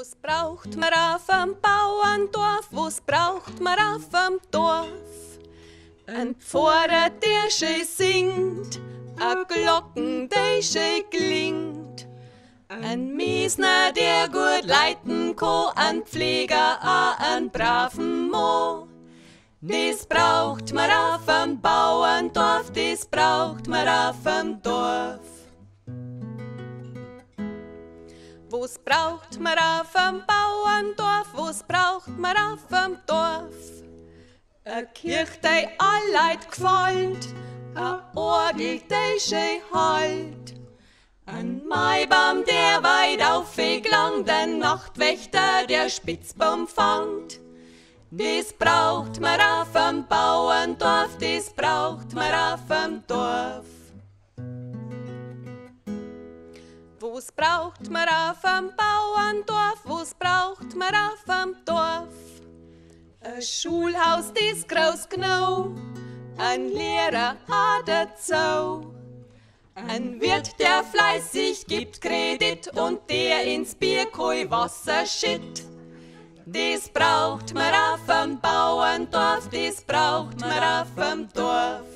Was braucht man auf dem Bauerndorf? Was braucht man auf dem Dorf? Ein Pfarrer, der schön singt, a Glocken, der schön klingt, ein Miesner, der gut leiten kann, ein Pfleger, ein braven Mo. Das braucht man auf dem Bauerndorf, das braucht man auf dem Dorf. Was braucht man auf dem Bauerndorf? Was braucht man auf dem Dorf? A Kirch, die alleit gefällt, a Orgel, die schön halt, ein Maibaum, der weit aufgelangt, ein Nachtwächter, der Spitzbaum fangt. Das braucht man auf dem Bauerndorf, das braucht man auf dem Dorf. Was braucht man auf dem Bauerndorf? Was braucht man auf dem Dorf? Ein Schulhaus, das groß genau, ein Lehrer hat dazu, ein Wirt, der fleißig gibt Kredit und der ins Bier kein Wasser schütt. Das braucht man auf dem Bauerndorf, das braucht man auf dem Dorf.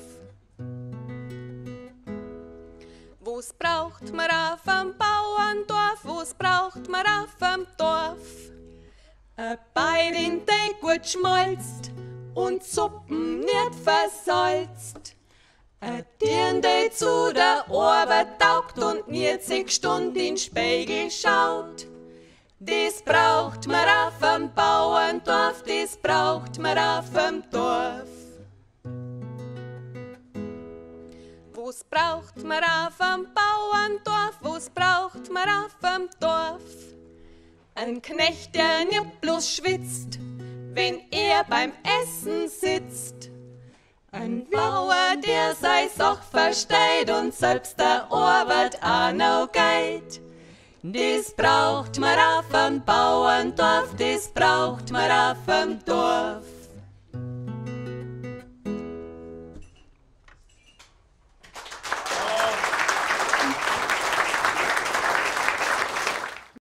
Was braucht man auf dem Bauerndorf? Was braucht man auf dem Dorf? A Beirin, die gut schmolzt und Suppen nicht versalzt. A Dirn, die zu der Arbeit taugt und 90 Stunden in den Spiegel schaut. Das braucht man auf dem Bauerndorf, das braucht man auf dem Dorf. Was braucht man auf dem Bauerndorf? Was braucht man auf dem Dorf? Ein Knecht, der nicht bloß schwitzt, wenn er beim Essen sitzt. Ein Bauer, der sei Sach versteht und selbst der Arbeit auch noch geht. Das braucht man auf dem Bauerndorf, das braucht man auf dem Dorf.